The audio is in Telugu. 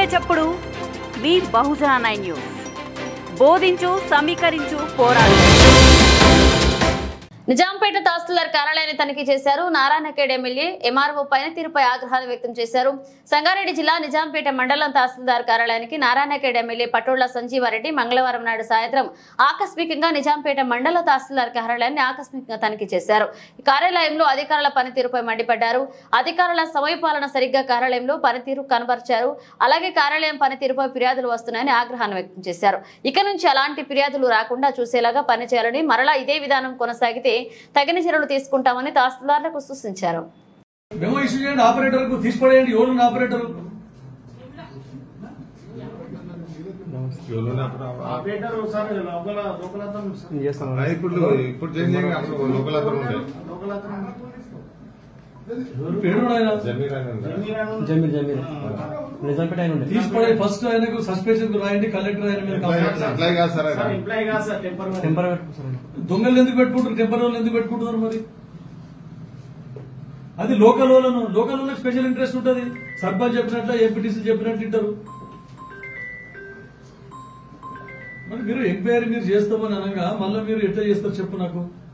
చప్పుడు మీ బహుజన 9 న్యూస్. బోధించు, సమీకరించు, పోరాడు. నిజాంపేట తహసీల్దార్ కార్యాలయాన్ని తనిఖీ చేశారు. నారాయణఖేడ్ ఎమ్మెల్యే ఎంఆర్ఓ పనితీరుపై ఆగ్రహాన్ని వ్యక్తం చేశారు. సంగారెడ్డి జిల్లా నిజాంపేట మండలం తహసీల్దార్ కార్యాలయానికి నారాయణఖేడ్ ఎమ్మెల్యే పటోళ్ల సంజీవారెడ్డి మంగళవారం నాడు సాయంత్రం ఆకస్మికంగా నిజాంపేట మండల తహసీల్దార్ కార్యాలయాన్ని ఆకస్మికంగా తనిఖీ చేశారు. కార్యాలయంలో అధికారుల పనితీరుపై మండిపడ్డారు. అధికారుల సమయపాలన సరిగ్గా కార్యాలయంలో పనితీరు కనబరిచారు. అలాగే కార్యాలయం పనితీరుపై ఫిర్యాదులు వస్తున్నాయని ఆగ్రహాన్ని వ్యక్తం చేశారు. ఇక నుంచి అలాంటి ఫిర్యాదులు రాకుండా చూసేలాగా పనిచేయాలని, మరలా ఇదే విధానం కొనసాగితే తగిన చర్యలు తీసుకుంటామని తహసీల్దార్లకు సూచించారు. ఫస్ట్ ఆయనకు సస్పెన్షన్ రాయండి, కలెక్టర్ దొంగలు ఎందుకు పెట్టుకుంటారు, టెంపరీ ఎందుకు పెట్టుకుంటున్నారు? మరి అది లోకల్ వాళ్ళకి స్పెషల్ ఇంట్రెస్ట్ ఉంటుంది. సర్పంచ్ చెప్పినట్ల, ఎంపీటీసీ చెప్పినట్లు వింటారు. మరి మీరు ఎంక్వైరీ మీరు చేస్తామని అనగా మళ్ళీ మీరు ఎట్లా చేస్తారు చెప్పు నాకు.